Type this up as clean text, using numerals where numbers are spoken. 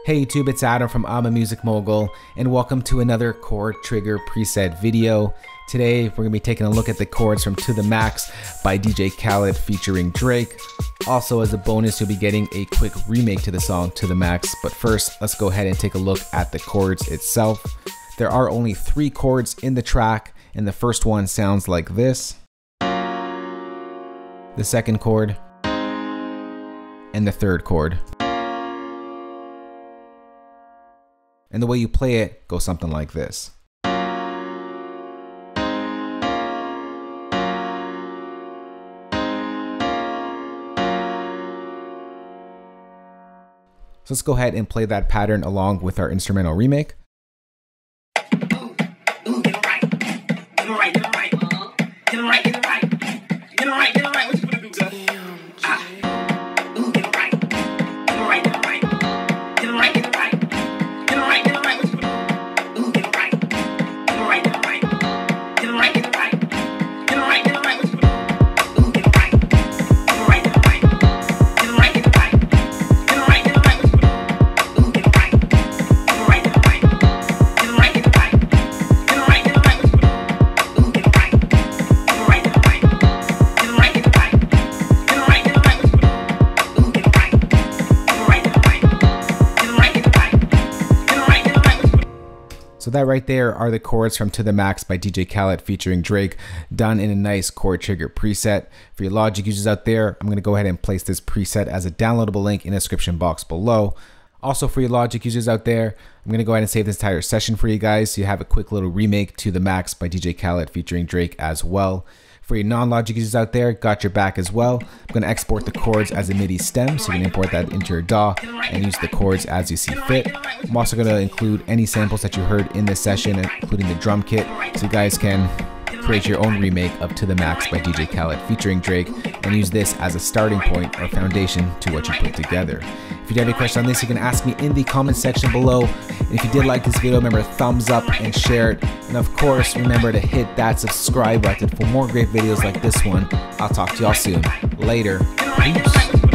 Hey YouTube, it's Adam from I'm a Music Mogul, and welcome to another chord trigger preset video. Today we're going to be taking a look at the chords from To The Max by DJ Khaled featuring Drake. Also, as a bonus, you'll be getting a quick remake to the song To The Max, but first let's go ahead and take a look at the chords itself. There are only 3 chords in the track, and the first one sounds like this, the second chord, and the third chord. And the way you play it goes something like this. So let's go ahead and play that pattern along with our instrumental remake. So that right there are the chords from To The Max by DJ Khaled featuring Drake, done in a nice chord trigger preset. For your Logic users out there, I'm going to go ahead and place this preset as a downloadable link in the description box below. Also, for your Logic users out there, I'm going to go ahead and save this entire session for you guys so you have a quick little remake To The Max by DJ Khaled featuring Drake as well. For your non-Logic users out there, got your back as well. I'm going to export the chords as a MIDI stem, so you can import that into your DAW and use the chords as you see fit. I'm also going to include any samples that you heard in this session, including the drum kit, so you guys can create your own remake of To The Max by DJ Khaled featuring Drake and use this as a starting point or foundation to what you put together. If you have any questions on this, you can ask me in the comment section below. And if you did like this video, remember to thumbs up and share it. And of course, remember to hit that subscribe button for more great videos like this one. I'll talk to y'all soon. Later. Peace.